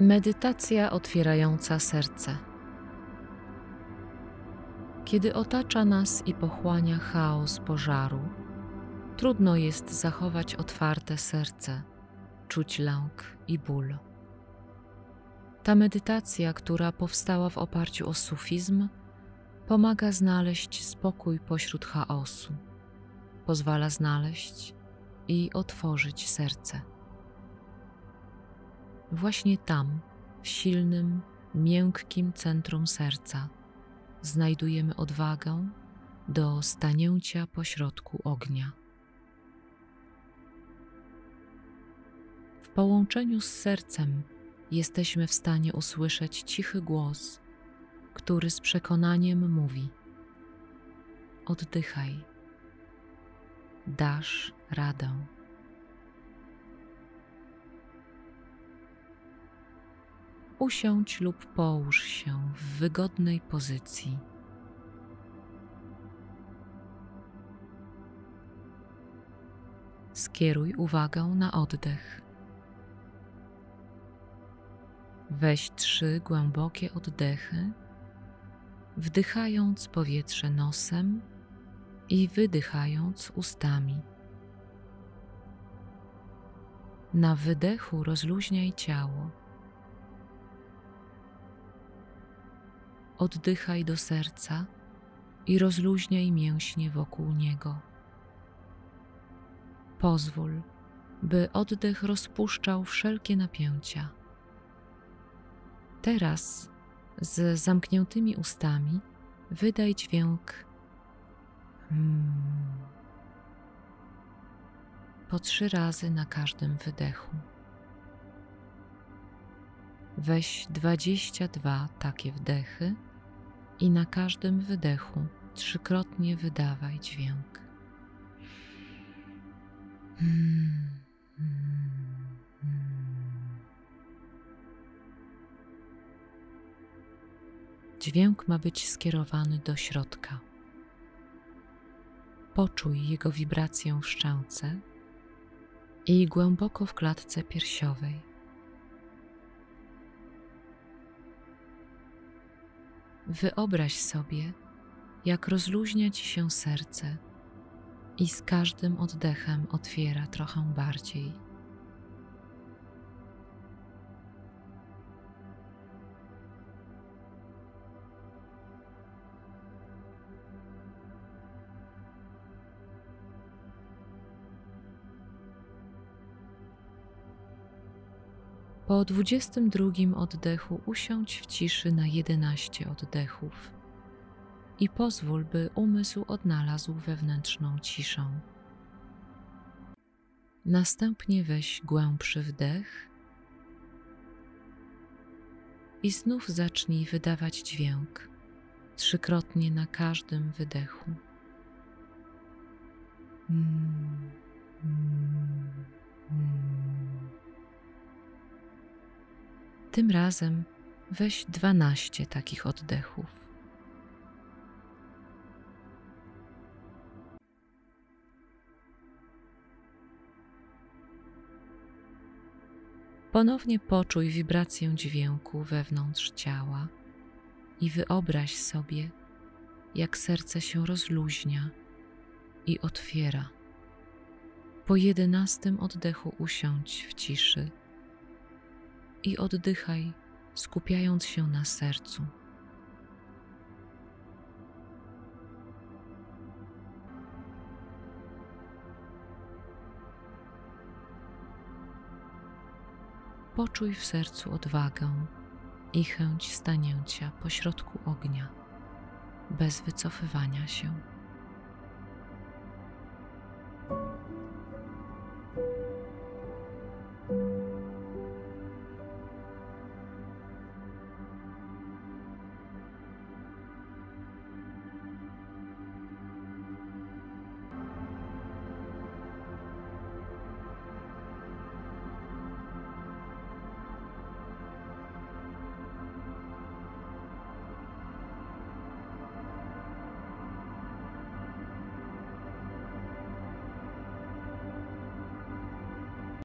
Medytacja otwierająca serce. Kiedy otacza nas i pochłania chaos pożaru, trudno jest zachować otwarte serce, czuć lęk i ból. Ta medytacja, która powstała w oparciu o sufizm, pomaga znaleźć spokój pośród chaosu, pozwala znaleźć i otworzyć serce. Właśnie tam, w silnym, miękkim centrum serca, znajdujemy odwagę do stanięcia pośrodku ognia. W połączeniu z sercem jesteśmy w stanie usłyszeć cichy głos, który z przekonaniem mówi: oddychaj, dasz radę. Usiądź lub połóż się w wygodnej pozycji. Skieruj uwagę na oddech. Weź 3 głębokie oddechy, wdychając powietrze nosem i wydychając ustami. Na wydechu rozluźniaj ciało. Oddychaj do serca i rozluźniaj mięśnie wokół niego. Pozwól, by oddech rozpuszczał wszelkie napięcia. Teraz z zamkniętymi ustami wydaj dźwięk po 3 razy na każdym wydechu. Weź 22 takie wdechy i na każdym wydechu 3-krotnie wydawaj dźwięk. Dźwięk ma być skierowany do środka. Poczuj jego wibrację w szczęce i głęboko w klatce piersiowej. Wyobraź sobie, jak rozluźnia ci się serce i z każdym oddechem otwiera trochę bardziej. Po 22 oddechu usiądź w ciszy na 11 oddechów i pozwól, by umysł odnalazł wewnętrzną ciszę. Następnie weź głębszy wdech i znów zacznij wydawać dźwięk 3-krotnie na każdym wydechu. Tym razem weź 12 takich oddechów. Ponownie poczuj wibrację dźwięku wewnątrz ciała i wyobraź sobie, jak serce się rozluźnia i otwiera. Po 11 oddechu usiądź w ciszy i oddychaj, skupiając się na sercu. Poczuj w sercu odwagę i chęć stanięcia pośrodku ognia, bez wycofywania się.